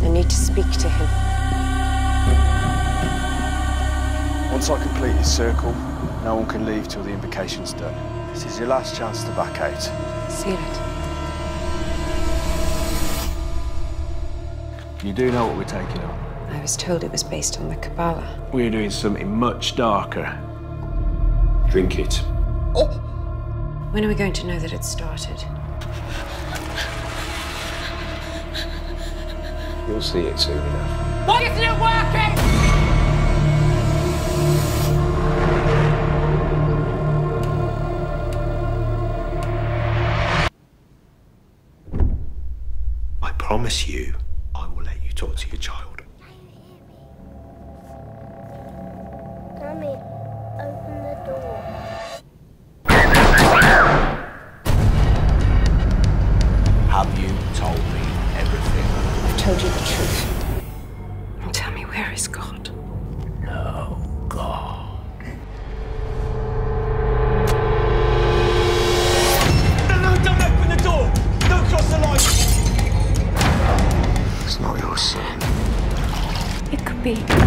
I need to speak to him. Once I complete this circle, no one can leave till the invocation's done. This is your last chance to back out. Seal it. You do know what we're taking on. I was told it was based on the Kabbalah. We're doing something much darker. Drink it. Oh! When are we going to know that it started? You'll see it soon enough. Why isn't it working? I promise you, I will let you talk to your child. Mommy, open the door. Have you told me everything? I've told you the truth. Now tell me, where is God? No, God. No, don't open the door! Don't cross the line! It's not your son. It could be.